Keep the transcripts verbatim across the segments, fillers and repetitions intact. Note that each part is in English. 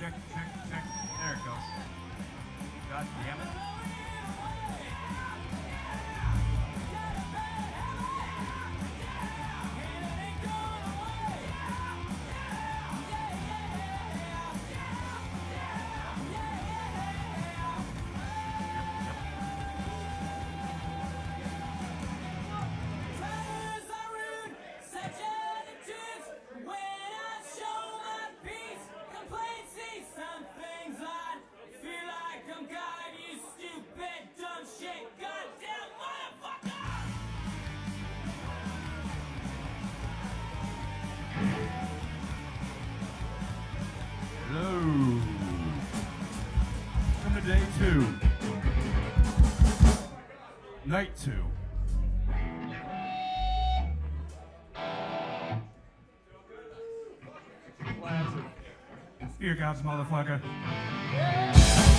check, check, check. There it goes. God damn it. Night two. Classic. Spear gods, motherfucker. Yeah.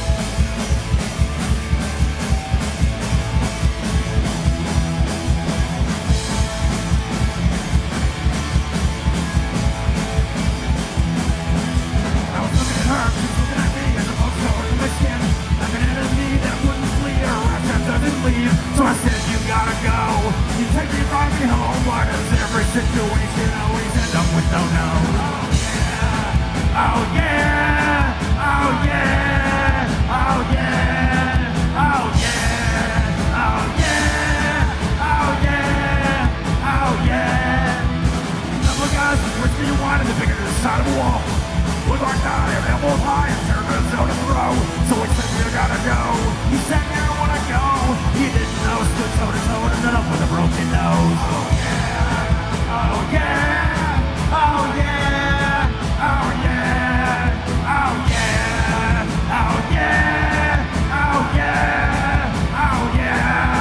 I was looking at her, she was looking at me, and the most color in my skin. Like an enemy that wouldn't flee, her accent doesn't leave. So I said, you gotta go. You take me, drive me home. Why does every situation always end up with no no? Oh yeah, oh yeah, oh yeah, oh yeah, oh yeah, oh yeah, oh yeah. Couple of guys, the quicker you want, and the bigger the side of the wall. With our die, and elbows high, and turn the zone to throw. So we said, you gotta go. He said, you don't wanna go. He didn't know, stood toe to toe, and ended up with a broken nose. Oh yeah, oh yeah, oh yeah, oh yeah, oh yeah, oh yeah, oh yeah, oh yeah.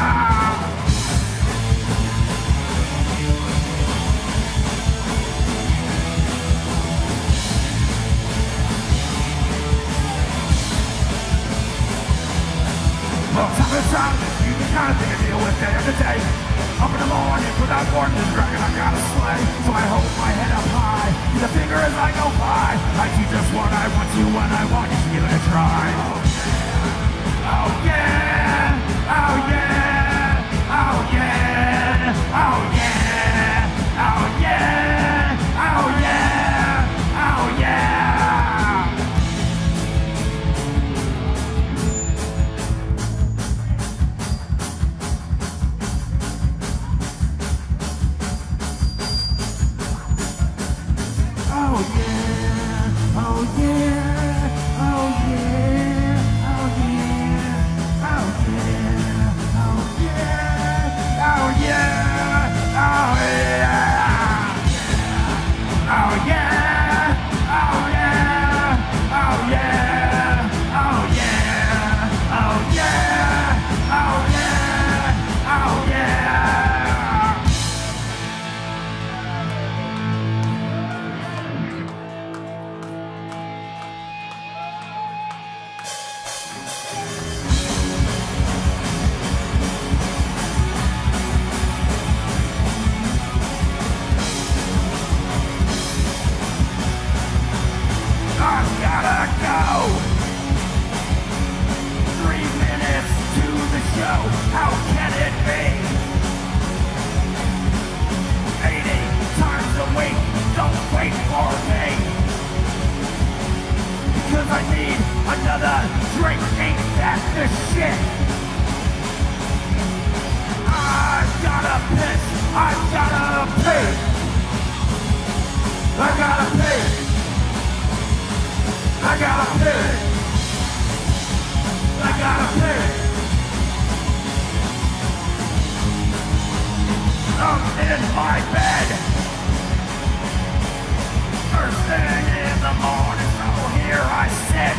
Well, time to time, you can kind of thing to deal with day after day. Up in the morning, without warning, this dragon I gotta slay. So I hold my head up high, use a finger as I go by. I do just what I want to when I want you to give it a try. Oh yeah, oh yeah, oh yeah, oh yeah, oh yeah, oh yeah, oh yeah. Oh yeah, oh yeah, oh yeah, oh yeah, oh yeah, oh yeah, oh yeah, oh yeah, oh yeah, oh yeah, oh yeah, oh yeah, oh yeah, oh yeah, oh yeah. How can it be? eighty times a week, don't wait for me. Because I need another drink, ain't that the shit? I gotta piss, I gotta pee. I gotta pee. I gotta pee. I gotta pee. I'm in my bed. First thing in the morning, so here I sit.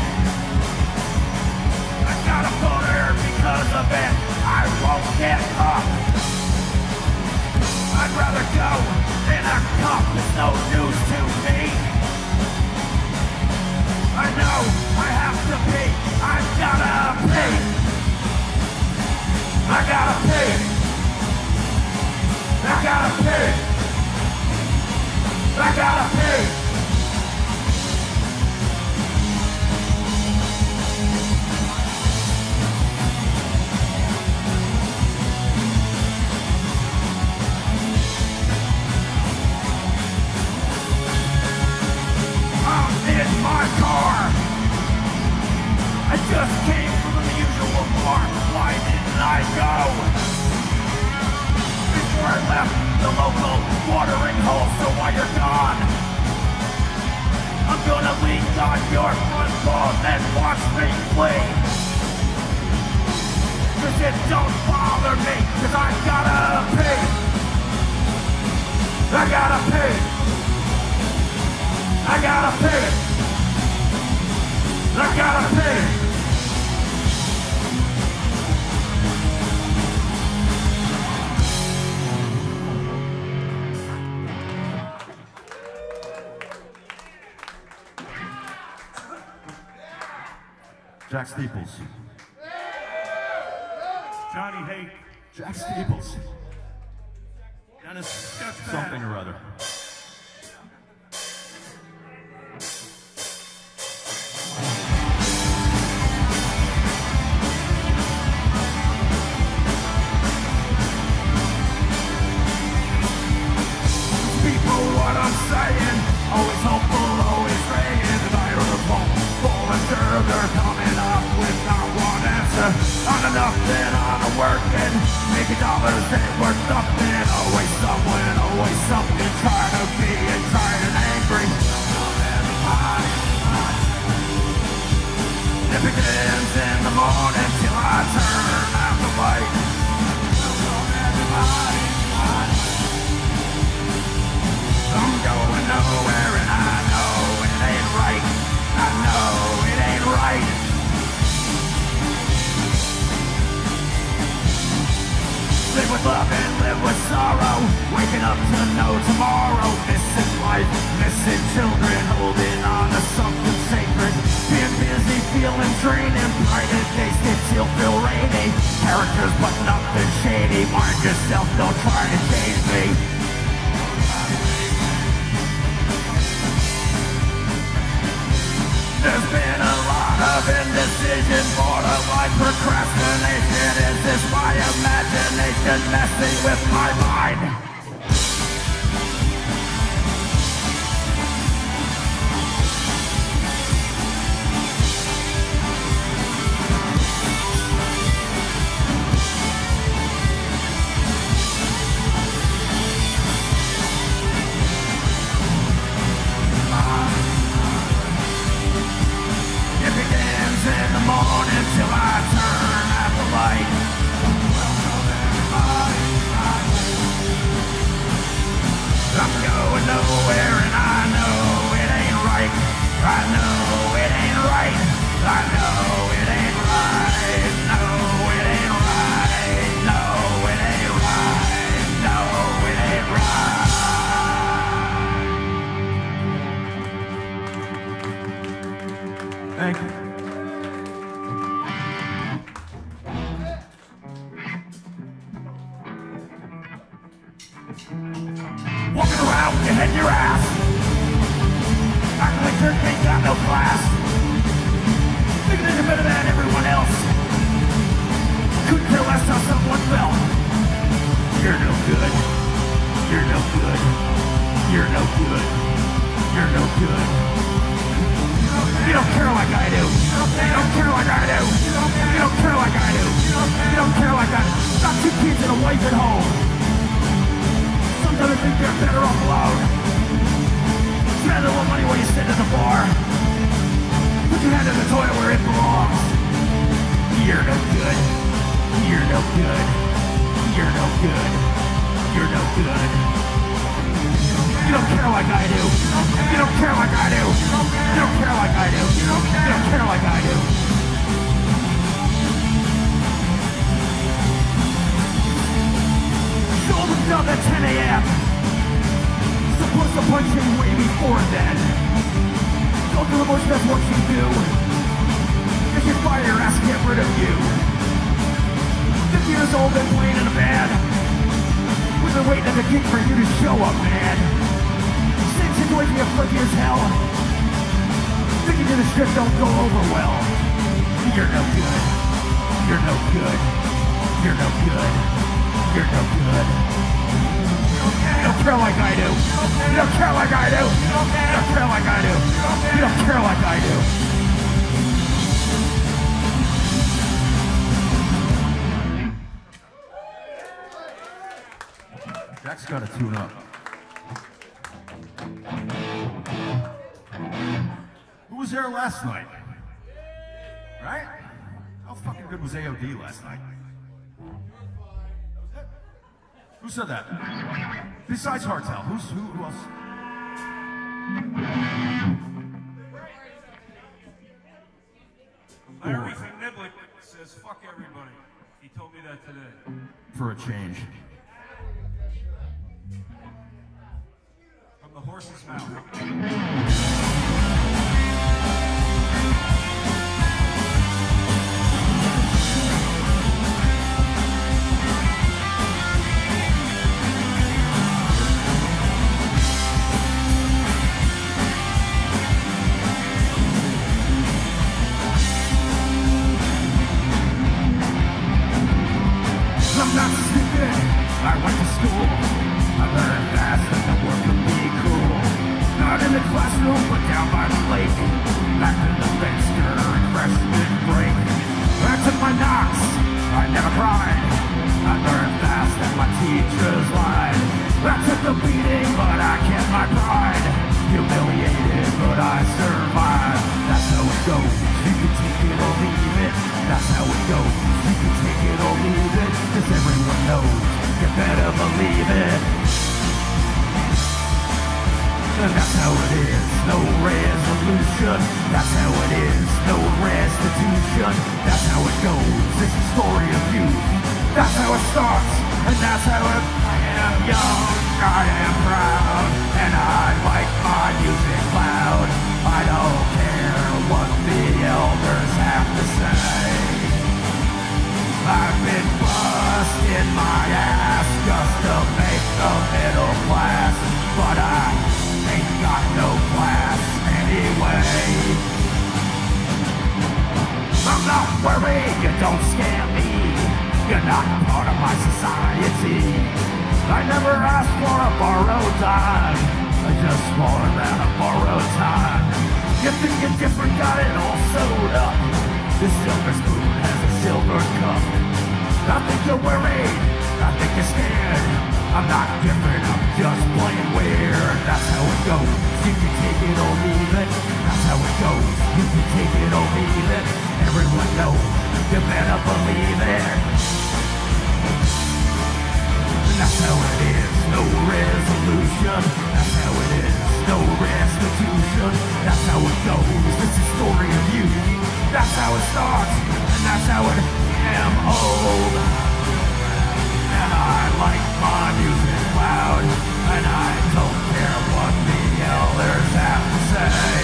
I got a boner because of it. I won't get up. I'd rather go so while you're gone, I'm gonna lean on your front lawn and watch me flee. Cause it don't bother me, cause I gotta pay. I gotta pay. I gotta pay. I gotta pay. Jack Steeples. Johnny Hake. Jack Steeples. Dennis Something or other. People, what I'm saying, always hopeful, always praying, and I heard a phone full of sure they're coming up with not one answer. On enough, then on a working, making dollars ain't worth nothing. Always someone, always something, trying to be and trying and angry. It begins in the morning till I turn out the light. I'm going nowhere and I know it ain't right. I know it ain't right. Live with love and live with sorrow. Waking up to know tomorrow. Missing life, missing children, holding on to something sacred. Being busy, feeling draining. Brighter days that still feel rainy. Characters but nothing shady. Mind yourself, don't try to change me. There's been a lot of indecision, borderline procrastination. Is this my imagination messing with my mind? In the morning till I turn out the light. I'm going nowhere and I know it ain't right. I know it ain't right. I know it ain't right. No, it ain't right. No, it ain't right. No, it ain't right. Thank you. Walking around with your head in your ass, acting like Dirk ain't got no class, thinking that you're better than everyone else. Couldn't care less how someone felt. You're no good. You're no good. You're no good. You're no good. You don't care like I do. You don't care like I do. You don't care like I do. You don't care like I do. Got two kids and a wife at home. Sometimes I think they're better off alone. Spend a little money while you sit at the bar. Put your hand in the toilet where it belongs. You're no good. You're no good. You're no good. You're no good. You don't care like I do. You don't care like I do. You don't care like I do. You don't care like I do. Shoulders up at ten A M Supposed to punch him way before then. Don't do the most, that's what you do. If you fire your ass, get rid of you. Fifty years old and playing in a band. We've been waiting at the gig for you to show up, man. Same situation, you're funky as hell. Thinking to the script don't go over well. You're no good. You're no good. You're no good. You're no good. You don't care like I do. You don't care like I do. You don't care like I do. You don't care like I do. Jack's got to tune up. was there last night? Right? How fucking good was A O D last night? Who said that? Besides Hartel, who's who? Who else? Larry from Niblick says fuck everybody. He told me that today. For a change. From the horse's mouth. I'm not stupid, I went to school. I learned fast that the work could be cool. Not in the classroom, but down by the lake. Back to the fenster and freshman break. I took my knocks, I never cried. I learned fast that my teachers lied. I took the beating, but I kept my pride. Humiliated, but I survived. That's how it goes, you can take it or leave it. That's how it goes, you can take it or leave it. Cause everyone knows, you better believe it. And that's how it is, no resolution. That's how it is, no restitution. That's how it goes, it's a story of youth. That's how it starts, and that's how it I am young, I am proud, and I like my music loud. I don't care what the elders have to say. I've been busting my ass just to make the middle class, but I ain't got no class anyway. I'm not worried, you don't scare me. You're not part of my society. I never asked for a borrowed dime, I just swore around a borrowed time. You think you're different, got it all sewed up. This silver spoon has a silver cup. I think you're worried, I think you're scared. I'm not different, I'm just plain weird. That's how it goes, you can take it or leave it. That's how it goes, you can take it or leave it. Everyone knows, you better believe it. And that's how it is, no resolution. That's how it is, no restitution. That's how it goes, it's a story of you. That's how it starts, and that's how it am old. And I like my music loud, and I don't care what the elders have to say.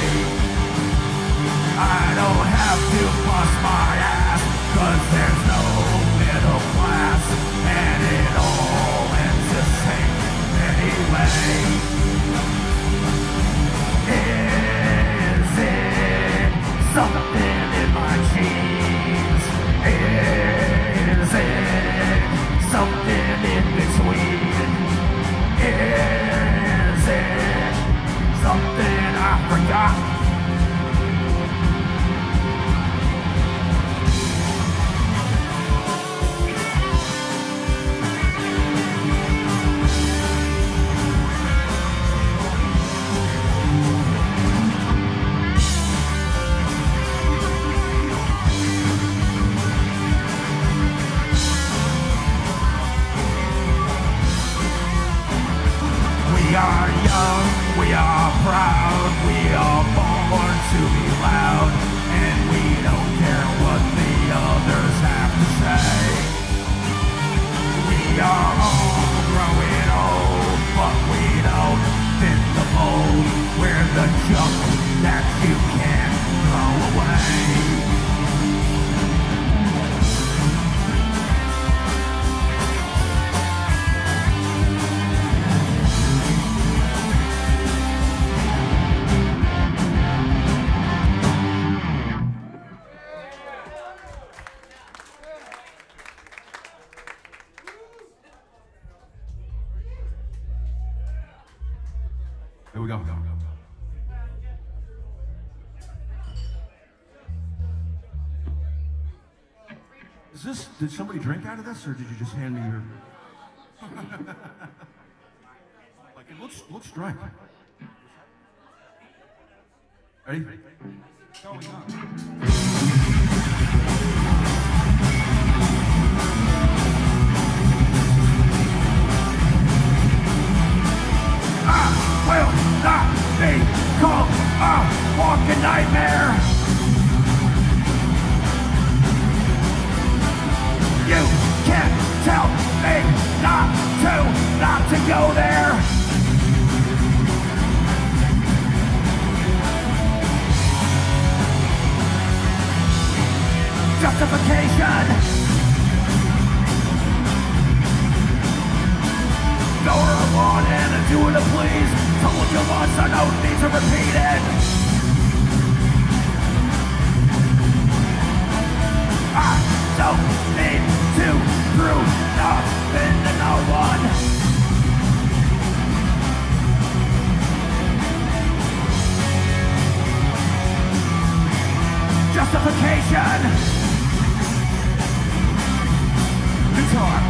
I don't have to bust my ass, cause there's no middle class, and it all ends the same anyway. Is it something in my jeans? Is it something in between? Is it something I forgot? We are young, we are proud, we are born to be loud, and we don't care what the others have to say. We are all growing old, but we don't fit the mold. We're the junk that you can't throw away. Here we go. Is this, did somebody drink out of this, or did you just hand me your... Like, it looks, looks dry. Ready? going on? I will not be called a walking nightmare. You can't tell me not to, not to go there. Justification. Go where I want and do what I please. Told you once, I don't need to repeat it. I don't need to prove nothing to no one. Justification. Guitar.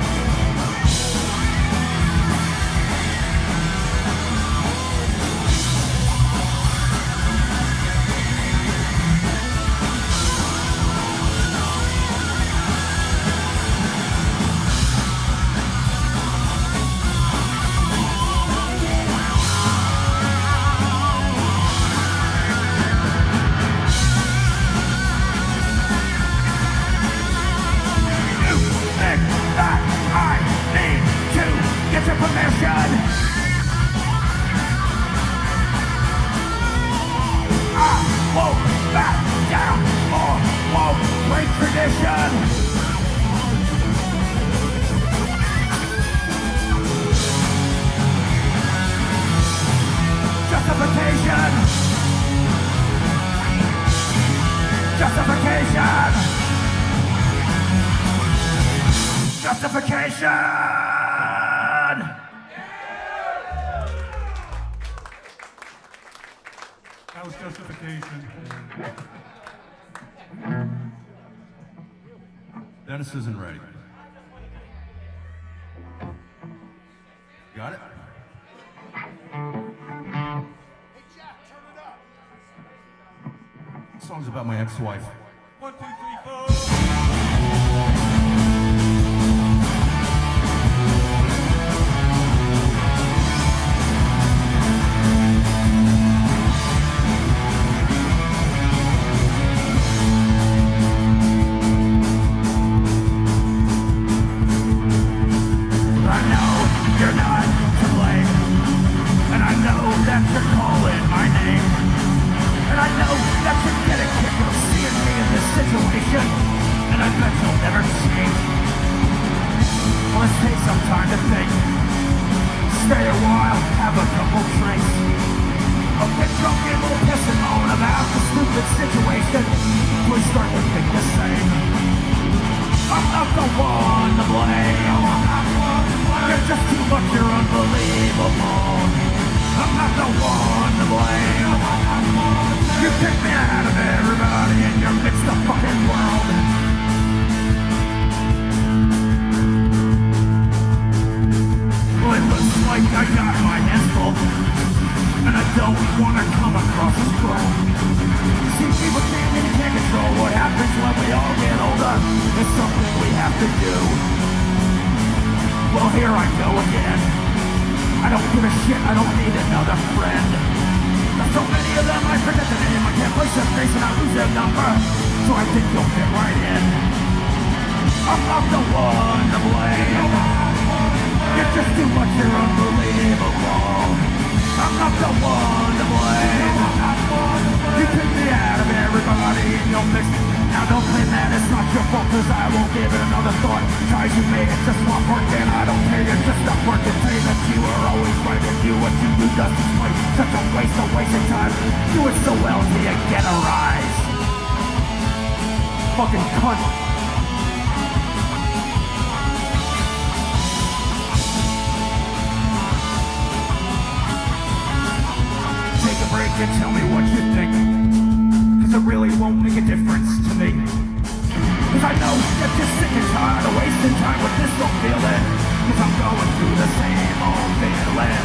That was justification. Dennis isn't ready. Got it? Hey Jack, turn it up. This song's about my ex-wife. One, two, three, four.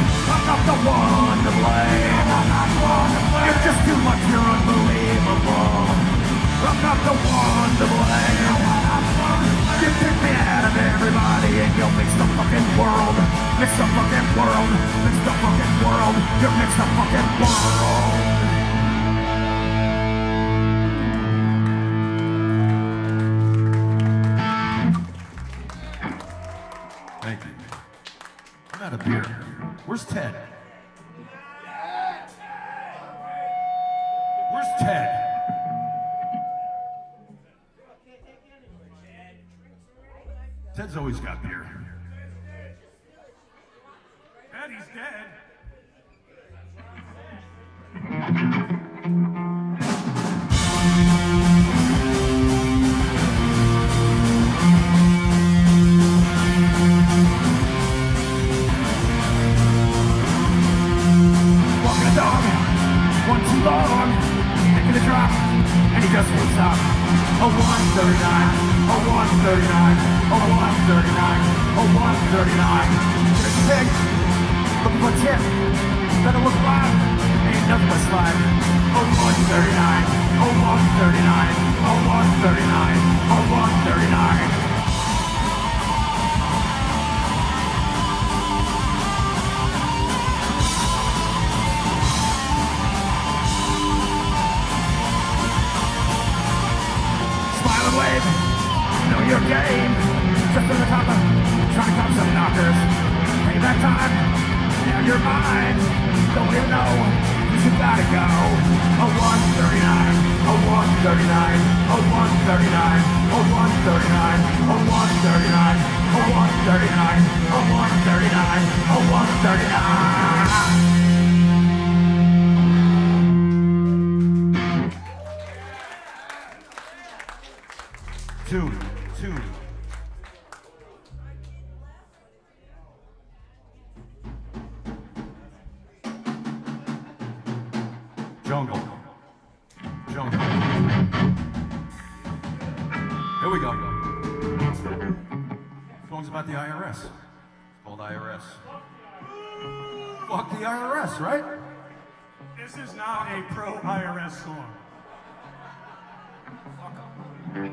You're just too much, you're unbelievable. You're mixed the fucking world. Thank you. I'm out of beer. Where's Ted? Where's Ted? Ted's always got beer. Eddie's dead. Walking a dog, one too long, making a drop, and he just won't stop. A one thirty-nine, a one thirty-nine, a one thirty-nine, a one thirty-nine. There's a pig, looking for a tip, better look alive, ain't nothing but slide. A one thirty-nine, a one thirty-nine, a one thirty-nine, a one thirty-nine. Wave, know your game. Just on the top of, trying to cop some knockers. Take that time, now you're mine. Don't even know, you gotta go. A one thirty-nine, a one thirty-nine, a one thirty-nine, a one thirty-nine, a one thirty-nine, a one thirty-nine, a one thirty-nine, a one thirty-nine. Two, two. Jungle. Jungle. Here we go. This song's about the I R S. It's called I R S. Fuck the I R S, right? This is not a pro-I R S song. Fuck 'em.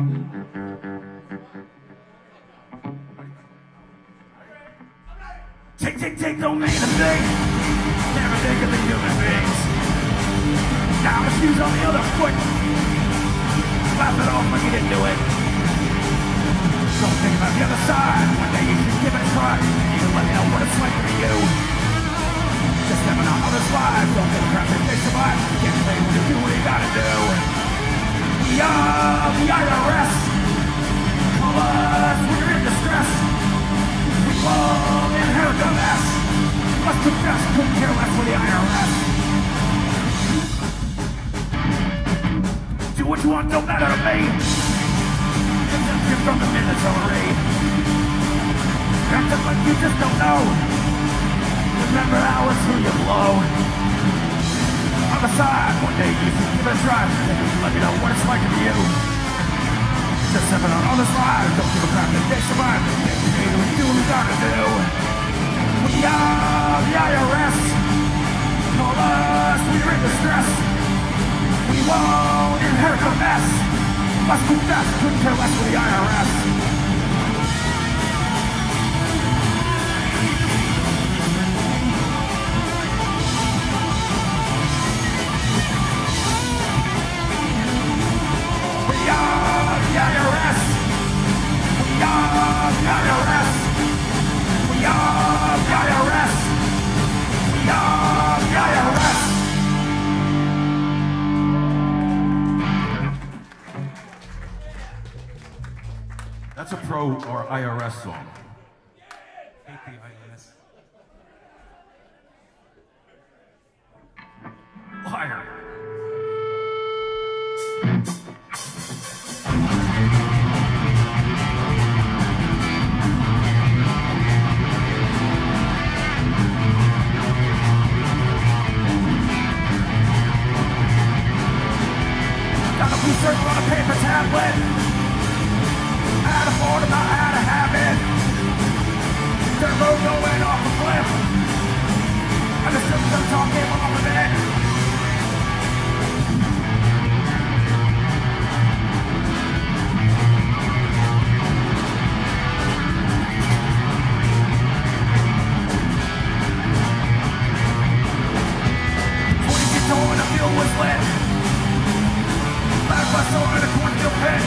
Tick, tick, tick, don't mean a thing. Never think of the human beings. Now the shoes on the other foot. Laugh it off when you didn't do it. Don't think about the other side. One day you should give it a try. You can let me know what it's like for you. Just stepping on others' lives. Don't give a crap if they survive. Get paid when you do what you gotta do. We are the I R S. Call us when you're in distress. We won't inherit the mess. Must confess, couldn't care less for the I R S. Do what you want, don't matter to me. Exemption from the military. Acting like you just don't know. Remember how it's who you blow. On the side, one day you should give it a try. Let me know what it's like to you. Just stepping on other's lives. Don't give a crap if they survive. Get paid and do what we gotta do. We are the I R S. Call us when you're in distress. We won't inherit the mess. Must confess, couldn't care less for the I R S. We are the I R S. We are the I R S. We are the I R S. We are the I R S. That's a pro or I R S song. Hate the I R S. Liar. Got a blue circle on a paper tablet. Out of order, not out of habit. Dirt road going off a cliff. And the symptoms talking off of it. when the fuel was lit. Left my soul in a cornfield pit.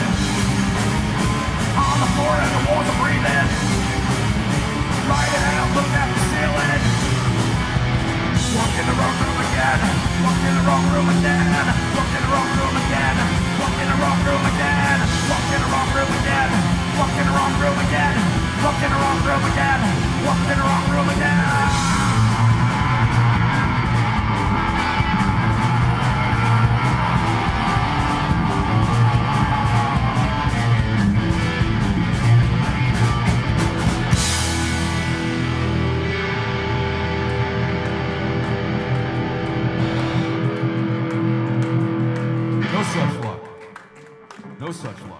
On the floor and the walls are breathing. Riding out, looked at the ceiling. Walked in the wrong room again. Walked in the wrong room again. Walked in the wrong room again. Walked in the wrong room again. Walked in the wrong room again. Walked in the wrong room again. Walked in the wrong room again. Walked in the wrong room again. No such luck.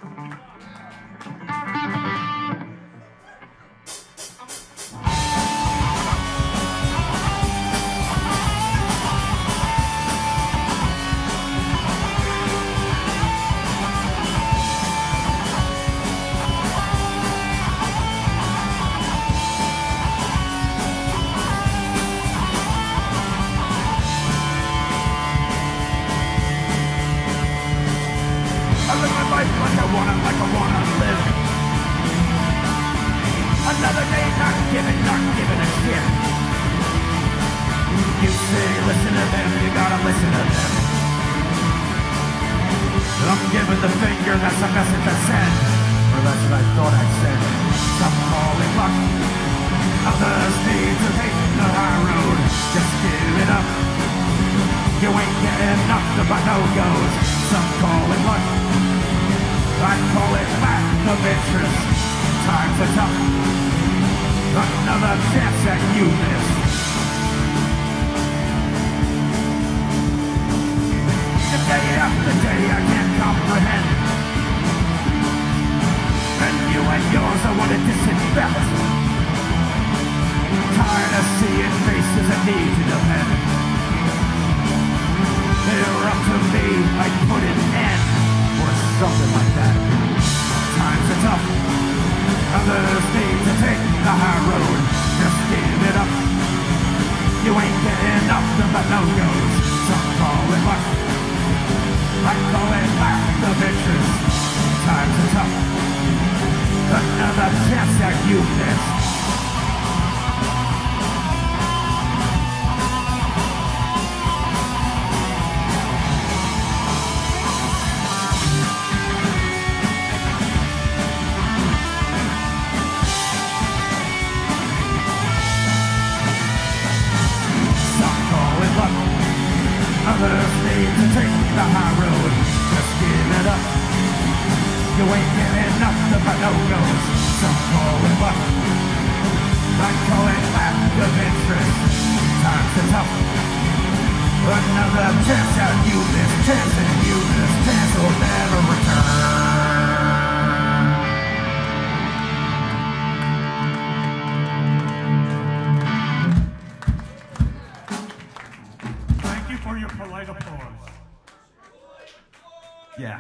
Yeah,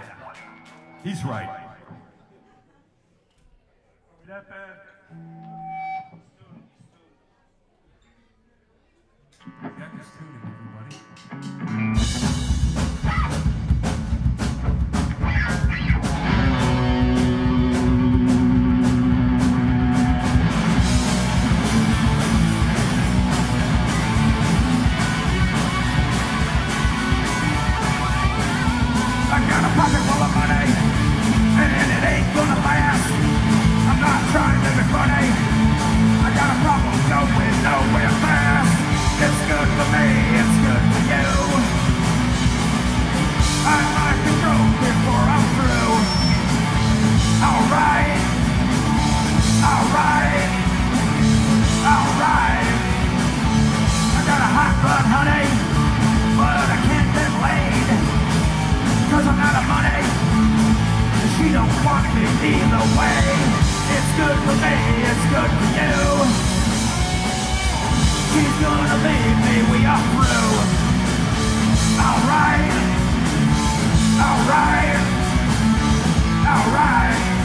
he's right. That bad. Jack is tuning, everybody. Pocket full of money, and it ain't gonna last. I'm not trying to be funny. I got a problem going nowhere fast. It's good for me, it's good for you. I might be broke before I'm through. Alright, alright, alright. I got a hot rod, honey, but I can't get laid. Cause I'm out of money, she don't want me either way. It's good for me, it's good for you. She's gonna leave me, we are through. Alright, alright, alright.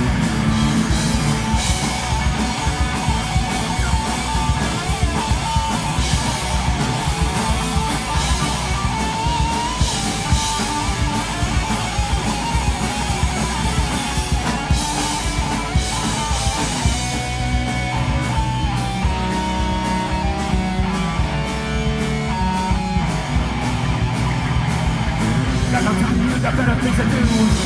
got no time for you, got better things to do.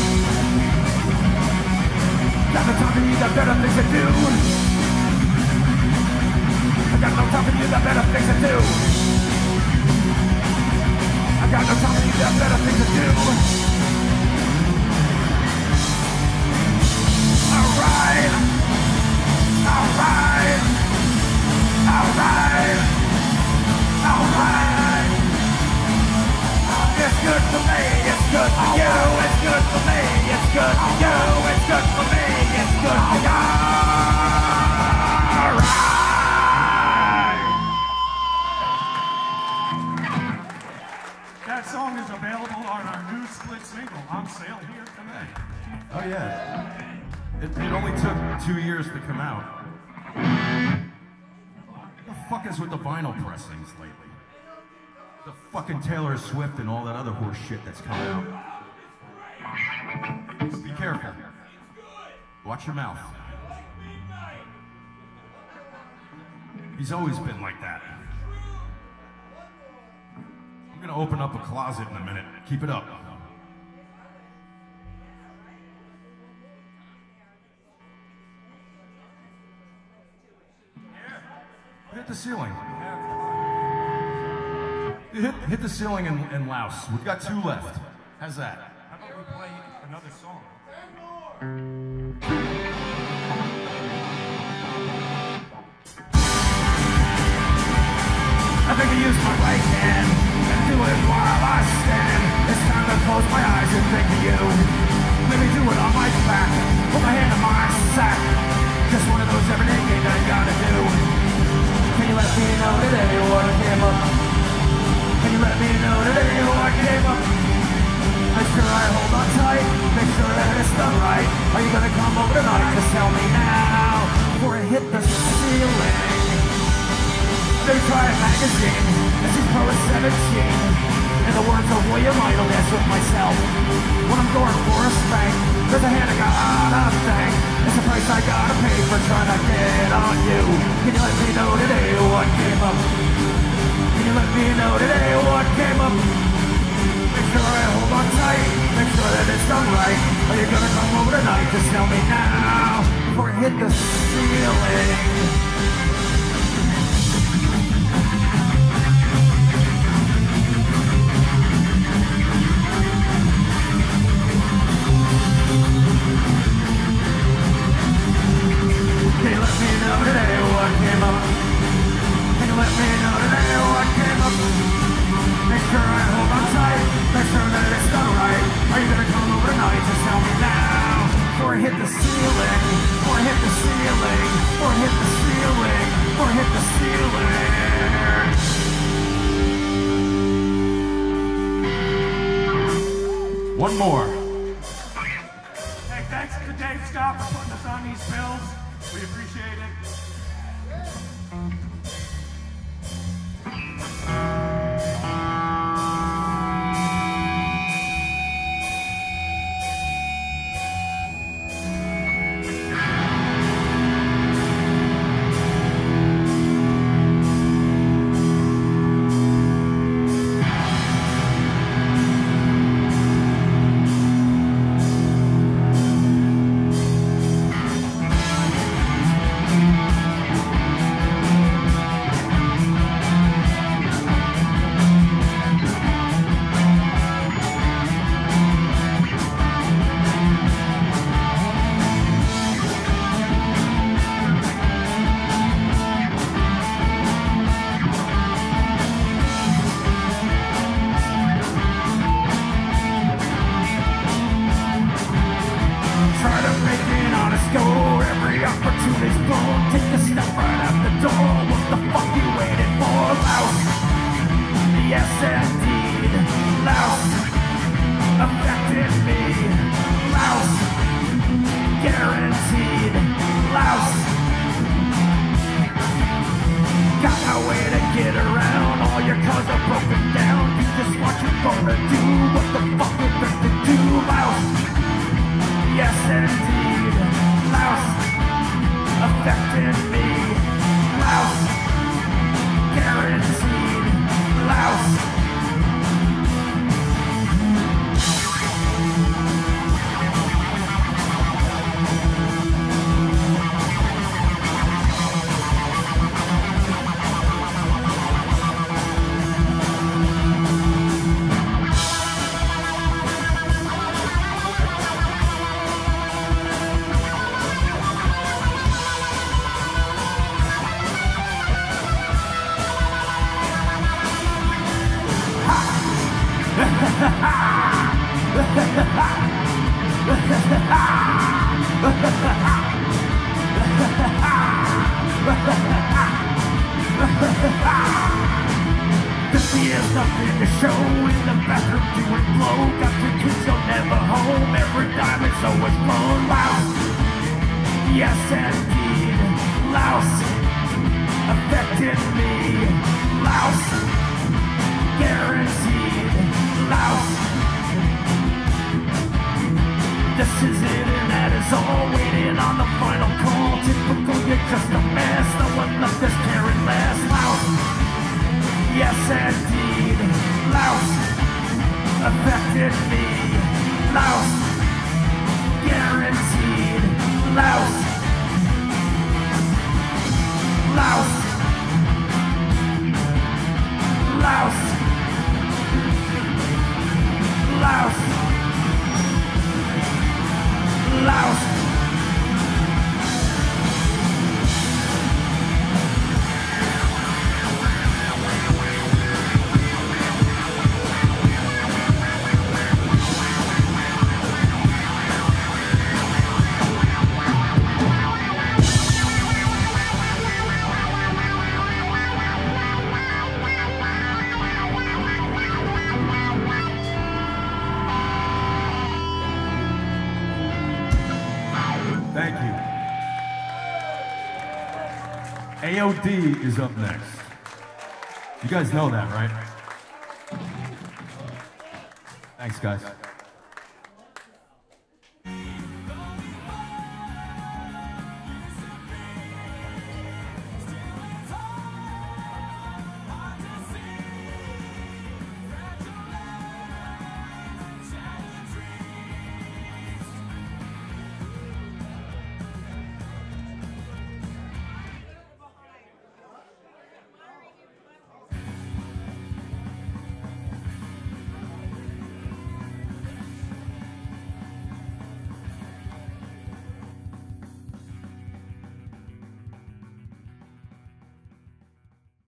Got no time for you, got better things to do. I got no time for you, got better things to do. I got no time for you, got better things to do. Alright, alright, alright, alright. It's good for me, it's good for you, it's good for me, it's good for you, it's good for me, it's good for you. Alright. That song is available on our new split single, On Sale Here Tonight. Oh yeah. It, it only took two years to come out. What the fuck is with the vinyl pressings lately? The fucking Taylor Swift and all that other horse shit that's coming out. Be careful. Watch your mouth. He's always been like that. I'm gonna open up a closet in a minute. Keep it up. Hit the ceiling. Hit, hit the ceiling and, and louse. We've got two left. How's that? How about we play another song? I think I use my right hand and do it while I stand. It's time to close my eyes and think of you. Maybe do it on my back, put my hand in my sack. Just one of those everyday things I gotta do. Can you let me know today what came up? Can you let me know today what came up? Make sure I hold on tight, make sure that it's done right. Are you gonna come over tonight? Just tell me now, before I hit the ceiling. They try a magazine, this is Pro seventeen. In the words of William Idle, dance with myself. When I'm going for a spank, there's a hand I gotta thank. It's the price I gotta pay for trying to get on you. Can you let me know today what came up? Can you let me know today what came up? Make sure I hold on tight, make sure that it's done right. Are you gonna come over tonight? Just tell me now, before I hit the ceiling. Can you let me know today what came up? Can you let me know today what came up? Make sure I hold on tight, make sure that it's done right. Are you gonna come over tonight? Just tell me now, before I hit the ceiling, before I hit the ceiling, before I hit the ceiling, before I hit the ceiling. One more. Hey, thanks to Dave Scott for putting us on these bills. We appreciate it. Fifty years nothing to show in the bathroom doing blow. Got the kids you're never home. Every dime is always blown. Louse, yes indeed. Louse affected me. Louse, guaranteed. Louse. This is it and that is all. Waiting on the final call. Typical, you're just a mess. No one left us caring less. Louse. Yes, indeed. Louse affected me. Louse guaranteed. Louse. Louse. Louse. Louse. Louse. Thank you. A O D is up next. You guys know that, right? Thanks, guys.